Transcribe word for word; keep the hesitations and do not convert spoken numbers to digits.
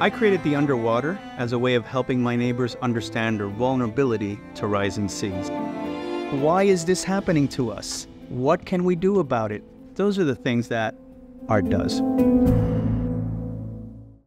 I created the underwater as a way of helping my neighbors understand their vulnerability to rising seas. Why is this happening to us? What can we do about it? Those are the things that art does.